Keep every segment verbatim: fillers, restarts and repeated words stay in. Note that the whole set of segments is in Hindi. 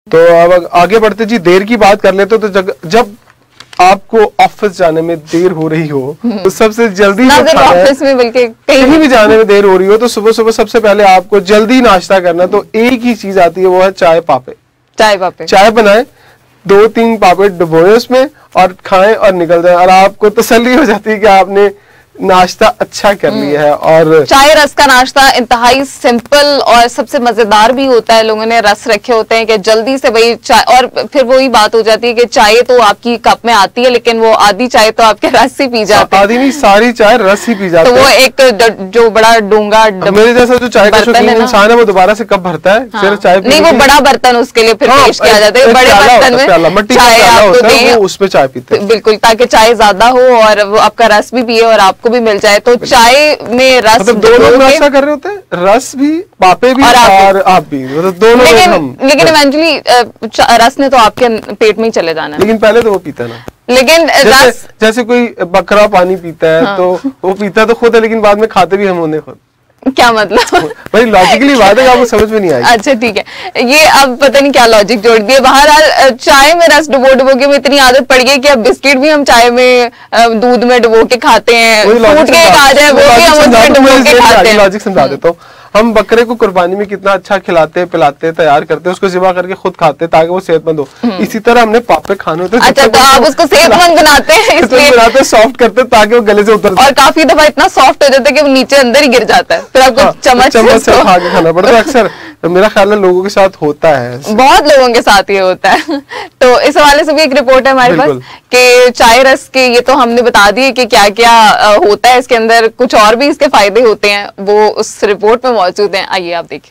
तो अब आगे बढ़ते जी, देर की बात कर लेते तो जग, जब आपको ऑफिस जाने में देर हो रही हो तो सबसे जल्दी ऑफिस में बल्कि कहीं भी जाने में देर हो रही हो तो सुबह सुबह सबसे पहले आपको जल्दी नाश्ता करना, तो एक ही चीज आती है, वो है चाय पापे। चाय पापे चाय बनाए, दो तीन पापे डुबोए उसमें और खाएं और निकल जाए, और आपको तसल्ली हो जाती है कि आपने नाश्ता अच्छा कर लिया है। और चाय रस का नाश्ता इंतहाई सिंपल और सबसे मजेदार भी होता है। लोगों ने रस रखे होते हैं कि जल्दी से भाई चाय, और फिर वही बात हो जाती है कि चाय तो आपकी कप में आती है लेकिन वो आधी चाय तो आपके रस ही पी जाते हैं। आधी नहीं, सारी चाय रस ही पी जाते हैं। तो वो एक जो बड़ा डूंगा मेरे जैसा जो चाय का शौकीन इंसान है वो दोबारा से कप भरता है, हाँ। फिर चाय नहीं, वो बड़ा बर्तन उसके लिए फिर पेश किया जाता है, बड़े बर्तन में चाय आपको दें, उसमें चाय पीते हैं बिल्कुल, ताकि चाय ज्यादा हो और वो आपका रस भी पिए और आपको भी मिल जाए। तो चाय में रस, मतलब दो लोग नाश्ता कर रहे होते हैं, रस भी, पापे भी और आप, और आप भी, मतलब दोनों। लेकिन हम, लेकिन इवेंचुअली रस ने तो आपके पेट में ही चले जाना है। लेकिन पहले तो वो पीता है ना, लेकिन जैसे, रस जैसे कोई बकरा पानी पीता है, हाँ। तो वो पीता तो खुद है लेकिन बाद में खाते भी हम होने खुद। क्या मतलब? भाई लॉजिकली बात है, आपको समझ में नहीं आई। अच्छा ठीक है, ये अब पता नहीं क्या लॉजिक जोड़ दिए। बहरहाल चाय में रस डुबो डुबो के में इतनी आदत पड़ गई कि अब बिस्किट भी हम चाय में दूध में डुबो के खाते हैं, फूट के खा जाए वो भी हम उसमें डुबो के खाते हैं। लॉजिक समझा देता हूँ। हम बकरे को कुर्बानी में कितना अच्छा खिलाते पिलाते तैयार करते, उसको ज़िबा करके खुद खाते ताकि वो सेहतमंद हो। इसी तरह हमने पापे खाने होते हैं। अच्छा, तो आप उसको सेहतमंद बनाते हैं, इसलिए बनाते, सॉफ्ट करते ताकि वो गले से उतर जाए। और काफी दफा इतना सॉफ्ट हो जाता है कि वो नीचे अंदर ही गिर जाता है, फिर आपको चम्मच चम्मच से खा के खाना पड़ता है। अक्सर मेरा ख्याल है लोगों के साथ होता है, बहुत लोगों के साथ ये होता है। तो इस हवाले से भी एक रिपोर्ट है हमारे पास कि चाय रस के, ये तो हमने बता दिए कि क्या क्या होता है इसके अंदर, कुछ और भी इसके फायदे होते हैं, वो उस रिपोर्ट में मौजूद हैं। आइए आप देखिए।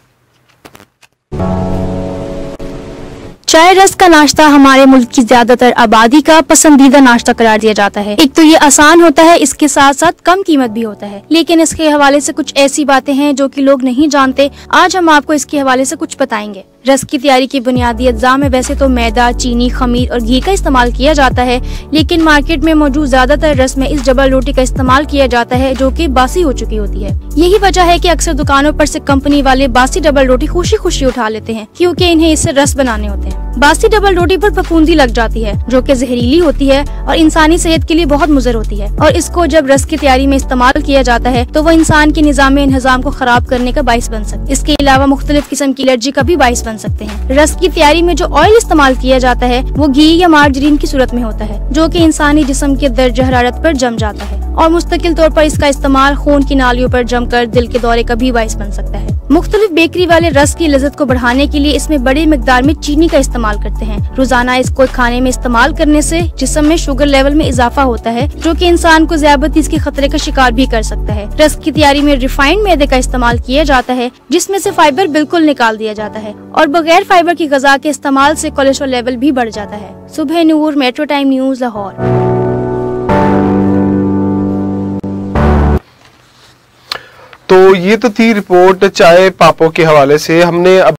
चाय रस का नाश्ता हमारे मुल्क की ज्यादातर आबादी का पसंदीदा नाश्ता करार दिया जाता है। एक तो ये आसान होता है, इसके साथ साथ कम कीमत भी होता है, लेकिन इसके हवाले से कुछ ऐसी बातें हैं जो कि लोग नहीं जानते। आज हम आपको इसके हवाले से कुछ बताएंगे। रस की तैयारी की बुनियादी अज्जा में वैसे तो मैदा, चीनी, खमीर और घी का इस्तेमाल किया जाता है, लेकिन मार्केट में मौजूद ज्यादातर रस में इस डबल रोटी का इस्तेमाल किया जाता है जो कि बासी हो चुकी होती है। यही वजह है कि अक्सर दुकानों पर से कंपनी वाले बासी डबल रोटी खुशी खुशी उठा लेते हैं, क्योंकि इन्हें इससे रस बनाने होते हैं। बासी डबल रोटी पर फफूंदी लग जाती है जो कि जहरीली होती है और इंसानी सेहत के लिए बहुत मुज़र होती है, और इसको जब रस की तैयारी में इस्तेमाल किया जाता है तो वो इंसान के निज़ाम इंहज़ाम को खराब करने का बाइस बन सकता है। इसके अलावा मुख्तलिफ किस्म की एलर्जी का भी बाइस बन सकते हैं। रस की तैयारी में जो ऑयल इस्तेमाल किया जाता है वो घी या मार्जरीन की सूरत में होता है, जो कि इंसानी जिस्म के दर्ज हरारत पर जम जाता है, और मुस्तकिल तौर पर इसका इस्तेमाल खून की नालियों पर जमकर दिल के दौरे का भी बाइस बन सकता है। मुख्तलिफ बेकरी वाले रस की लज़्ज़त को बढ़ाने के लिए इसमें बड़ी मिकदार में चीनी का इस्तेमाल करते हैं। रोजाना इसको खाने में इस्तेमाल करने से जिस्म में शुगर लेवल में इजाफा होता है, जो कि इंसान को ज़ियादतीस के खतरे का शिकार भी कर सकता है। रस की तैयारी में रिफाइंड मैदे का इस्तेमाल किया जाता है, जिसमें से फाइबर बिल्कुल निकाल दिया जाता है, और बगैर फाइबर की ग़िज़ा के इस्तेमाल से कोलेस्ट्रॉल लेवल भी बढ़ जाता है। सुबह नूर, मेट्रो टाइम न्यूज़, लाहौर। तो ये तो थी रिपोर्ट चाय पापों के हवाले से। हमने अब